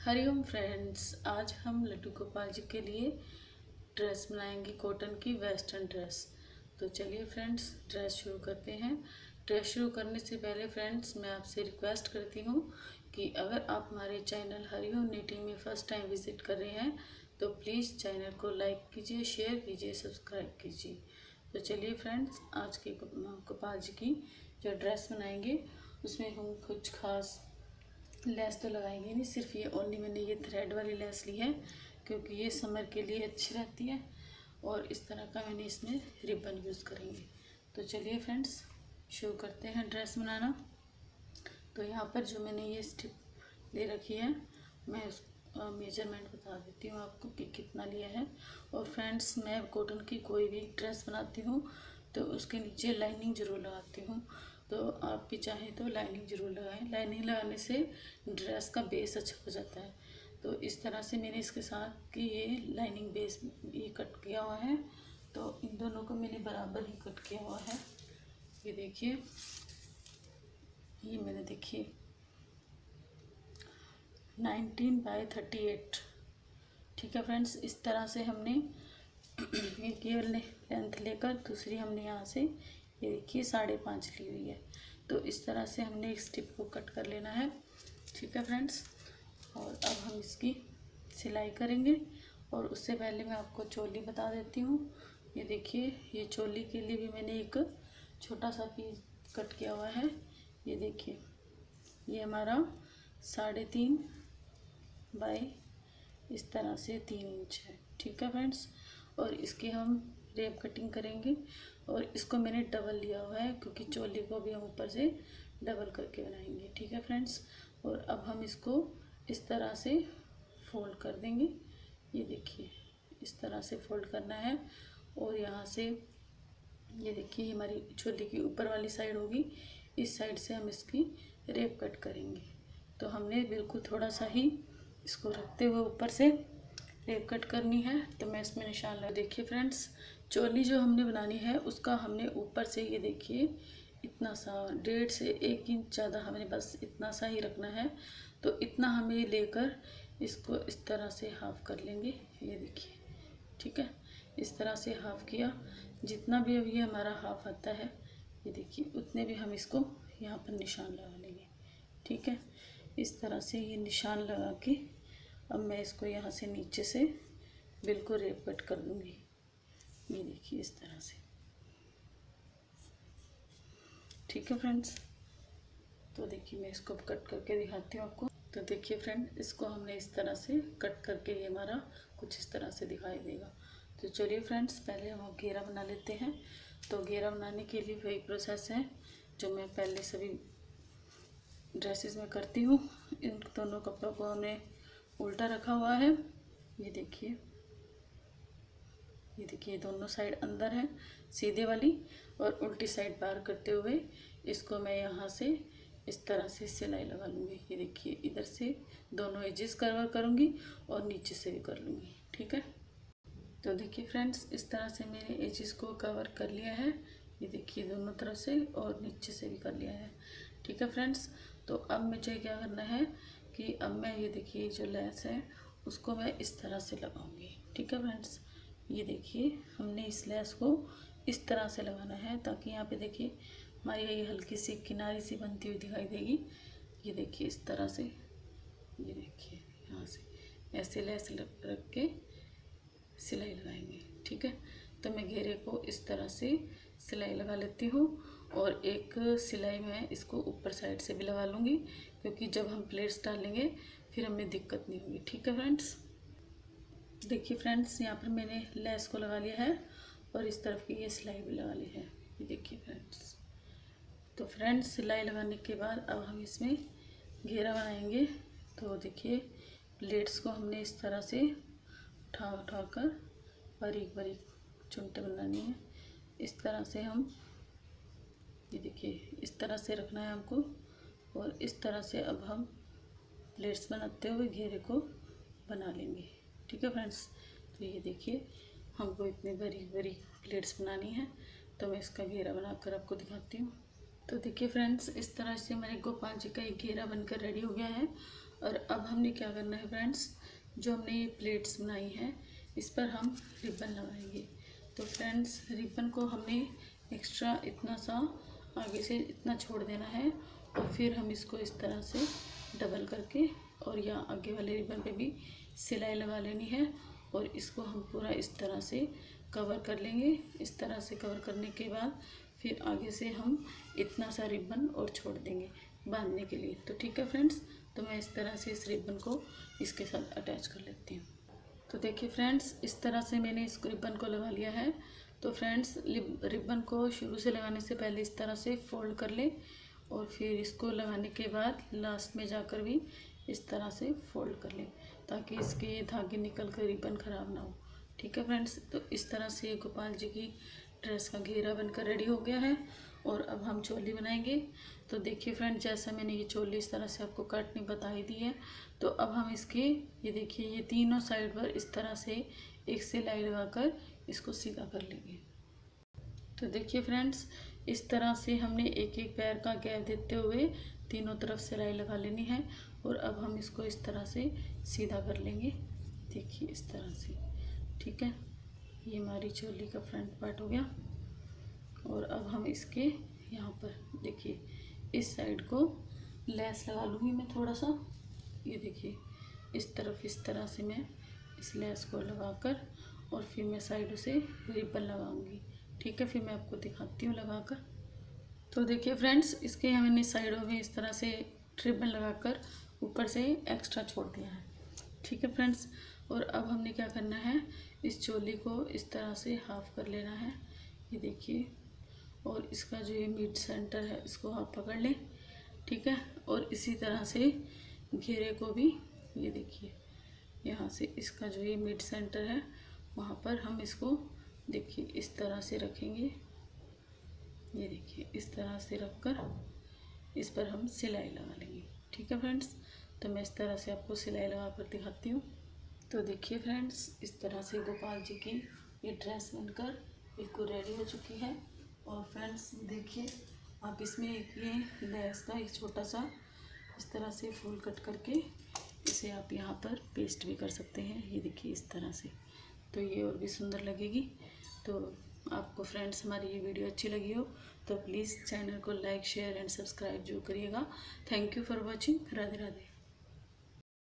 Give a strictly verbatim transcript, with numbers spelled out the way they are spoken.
Hariom friends, आज हम लड्डू गोपाल जी के लिए ड्रेस बनाएंगे, कॉटन की वेस्टर्न ड्रेस। तो चलिए फ्रेंड्स, ड्रेस शुरू करते हैं। ड्रेस शुरू करने से पहले फ्रेंड्स, मैं आपसे रिक्वेस्ट करती हूँ कि अगर आप हमारे चैनल हरिओम निटिंग में फ़र्स्ट टाइम विज़िट कर रहे हैं तो प्लीज़ चैनल को लाइक कीजिए, शेयर कीजिए, सब्सक्राइब कीजिए। तो चलिए फ्रेंड्स, आज के गोपाल जी की जो ड्रेस बनाएंगे उसमें हम कुछ खास लेस तो लगाएंगे नहीं, सिर्फ ये ओनली मैंने ये थ्रेड वाली लेस ली है क्योंकि ये समर के लिए अच्छी रहती है और इस तरह का मैंने इसमें रिबन यूज़ करेंगे। तो चलिए फ्रेंड्स, शुरू करते हैं ड्रेस बनाना। तो यहाँ पर जो मैंने ये स्टिप ले रखी है, मैं उस मेजरमेंट बता देती हूँ आपको कि कितना लिया है। और फ्रेंड्स, मैं कॉटन की कोई भी ड्रेस बनाती हूँ तो उसके नीचे लाइनिंग ज़रूर लगाती हूँ, तो आप भी चाहें तो लाइनिंग ज़रूर लगाएं। लाइनिंग लगाने से ड्रेस का बेस अच्छा हो जाता है। तो इस तरह से मैंने इसके साथ कि ये लाइनिंग बेस ये कट किया हुआ है, तो इन दोनों को मैंने बराबर ही कट किया हुआ है। ये देखिए, ये मैंने देखिए नाइनटीन बाई थर्टी एट, ठीक है फ्रेंड्स। इस तरह से हमने एक ये लेंथ लेकर दूसरी हमने यहाँ से ये देखिए साढ़े पाँच ली हुई है। तो इस तरह से हमने एक स्टिप को कट कर लेना है, ठीक है फ्रेंड्स। और अब हम इसकी सिलाई करेंगे। और उससे पहले मैं आपको चोली बता देती हूँ। ये देखिए, ये चोली के लिए भी मैंने एक छोटा सा पीस कट किया हुआ है। ये देखिए, ये हमारा साढ़े तीन बाई इस तरह से तीन इंच है, ठीक है फ्रेंड्स। और इसकी हम रेप कटिंग करेंगे और इसको मैंने डबल लिया हुआ है क्योंकि चोली को भी हम ऊपर से डबल करके बनाएंगे, ठीक है फ्रेंड्स। और अब हम इसको इस तरह से फोल्ड कर देंगे। ये देखिए, इस तरह से फोल्ड करना है। और यहाँ से ये देखिए, हमारी चोली की ऊपर वाली साइड होगी, इस साइड से हम इसकी रेप कट करेंगे। तो हमने बिल्कुल थोड़ा सा ही इसको रखते हुए ऊपर से रेप कट करनी है। तो मैं इसमें निशान लगा। देखिए फ्रेंड्स, चोली जो हमने बनानी है उसका हमने ऊपर से ये देखिए इतना सा डेढ़ से एक इंच ज़्यादा हमें बस इतना सा ही रखना है। तो इतना हमें लेकर इसको इस तरह से हाफ कर लेंगे। ये देखिए, ठीक है, इस तरह से हाफ किया। जितना भी अब ये हमारा हाफ आता है, ये देखिए उतने भी हम इसको यहाँ पर निशान लगा लेंगे, ठीक है। इस तरह से ये निशान लगा के अब मैं इसको यहाँ से नीचे से बिल्कुल रेप कट कर दूँगी। ये देखिए इस तरह से, ठीक है फ्रेंड्स। तो देखिए, मैं इसको कट करके दिखाती हूँ आपको। तो देखिए फ्रेंड, इसको हमने इस तरह से कट करके ये हमारा कुछ इस तरह से दिखाई देगा। तो चलिए फ्रेंड्स, पहले हम घेरा बना लेते हैं। तो घेरा बनाने के लिए वही प्रोसेस है जो मैं पहले सभी ड्रेसेस में करती हूँ। इन दोनों कपड़ों को हमने उल्टा रखा हुआ है। ये देखिए, ये देखिए दोनों साइड अंदर है सीधे वाली, और उल्टी साइड बाहर करते हुए इसको मैं यहाँ से इस तरह से सिलाई लगा लूँगी। ये देखिए, इधर से दोनों एजेस कवर करूँगी और नीचे से भी कर लूँगी, ठीक है। तो देखिए फ्रेंड्स, इस तरह से मैंने एजेस को कवर कर लिया है। ये देखिए, दोनों तरफ से और नीचे से भी कर लिया है, ठीक है फ्रेंड्स। तो अब मुझे क्या करना है कि अब मैं ये देखिए जो लेस है उसको मैं इस तरह से लगाऊंगी, ठीक है फ्रेंड्स। ये देखिए, हमने इस लेस को इस तरह से लगाना है ताकि यहाँ पे देखिए हमारी ये हल्की सी किनारी सी बनती हुई दिखाई देगी। ये देखिए इस तरह से, ये देखिए यहाँ से ऐसे लेस रख के सिलाई लगाएंगे, ठीक है। तो मैं घेरे को इस तरह से सिलाई लगा लेती हूँ और एक सिलाई मैं इसको ऊपर साइड से भी लगा लूँगी क्योंकि जब हम प्लेट्स डालेंगे फिर हमें दिक्कत नहीं होगी, ठीक है फ्रेंड्स। देखिए फ्रेंड्स, यहाँ पर मैंने लेस को लगा लिया है और इस तरफ की ये सिलाई भी लगा ली है। ये देखिए फ्रेंड्स। तो फ्रेंड्स, सिलाई लगाने के बाद अब हम इसमें घेरा बनाएंगे। तो देखिए, प्लेट्स को हमने इस तरह से उठा उठा कर बारीक बारीक चुनटे बनानी है। इस तरह से हम, ये देखिए इस तरह से रखना है हमको। और इस तरह से अब हम प्लेट्स बनाते हुए घेरे को बना लेंगे, ठीक है फ्रेंड्स। तो ये देखिए, हमको इतनी बारीक बारीक प्लेट्स बनानी है। तो मैं इसका घेरा बनाकर आपको दिखाती हूँ। तो देखिए फ्रेंड्स, इस तरह से हमारे गोपाल जी का एक घेरा बनकर रेडी हो गया है। और अब हमने क्या करना है फ्रेंड्स, जो हमने ये प्लेट्स बनाई हैं इस पर हम रिबन लगाएंगे। तो फ्रेंड्स रिबन को हमने एक्स्ट्रा इतना सा आगे से इतना छोड़ देना है और फिर हम इसको इस तरह से डबल करके और यहाँ आगे वाले रिबन पे भी सिलाई लगा लेनी है और इसको हम पूरा इस तरह से कवर कर लेंगे। इस तरह से कवर करने के बाद फिर आगे से हम इतना सा रिबन और छोड़ देंगे बांधने के लिए। तो ठीक है फ्रेंड्स, तो मैं इस तरह से इस रिबन को इसके साथ अटैच कर लेती हूँ। तो देखिए फ्रेंड्स, इस तरह से मैंने इस रिबन को लगा लिया है। तो फ्रेंड्स रिबन को शुरू से लगाने से पहले इस तरह से फोल्ड कर लें और फिर इसको लगाने के बाद लास्ट में जाकर भी इस तरह से फोल्ड कर लें ताकि इसके ये धागे निकल कर रिबन ख़राब ना हो। ठीक है फ्रेंड्स, तो इस तरह से गोपाल जी की ड्रेस का घेरा बनकर रेडी हो गया है और अब हम चोली बनाएंगे। तो देखिए फ्रेंड, जैसा मैंने ये चोली इस तरह से आपको काटनी बता ही दी है, तो अब हम इसके ये देखिए ये तीनों साइड पर इस तरह से एक सिलाई लगाकर इसको सीधा कर लेंगे। तो देखिए फ्रेंड्स, इस तरह से हमने एक एक पैर का गैप देते हुए तीनों तरफ सिलाई लगा लेनी है और अब हम इसको इस तरह से सीधा कर लेंगे। देखिए इस तरह से, ठीक है, ये हमारी चोली का फ्रंट पार्ट हो गया। और अब हम इसके यहाँ पर देखिए इस साइड को लेस लगा लूँगी मैं थोड़ा सा। ये देखिए इस तरफ इस तरह से मैं इस लेस को लगाकर और फिर मैं साइडों से रिबन लगाऊंगी। ठीक है, फिर मैं आपको दिखाती हूँ लगाकर। तो देखिए फ्रेंड्स, इसके हमने साइडों में इस तरह से रिबन लगाकर ऊपर से एक्स्ट्रा छोड़ दिया है। ठीक है फ्रेंड्स, और अब हमने क्या करना है, इस चोली को इस तरह से हाफ कर लेना है। ये देखिए, और इसका जो ये मिड सेंटर है इसको आप पकड़ लें। ठीक है, और इसी तरह से घेरे को भी ये देखिए यहाँ से इसका जो ये मिड सेंटर है वहाँ पर हम इसको देखिए इस तरह से रखेंगे। ये देखिए इस तरह से रखकर इस पर हम सिलाई लगा लेंगे। ठीक है फ्रेंड्स, तो मैं इस तरह से आपको सिलाई लगा कर दिखाती हूँ। तो देखिए फ्रेंड्स, इस तरह से गोपाल जी की ये ड्रेस बनकर बिल्कुल रेडी हो चुकी है। और फ्रेंड्स देखिए, आप इसमें एक ये लेस का एक छोटा सा इस तरह से फूल कट करके इसे आप यहाँ पर पेस्ट भी कर सकते हैं। ये देखिए इस तरह से, तो ये और भी सुंदर लगेगी। तो आपको फ्रेंड्स हमारी ये वीडियो अच्छी लगी हो तो प्लीज़ चैनल को लाइक शेयर एंड सब्सक्राइब जरूर करिएगा। Thank you for watching. Radhe Radhe.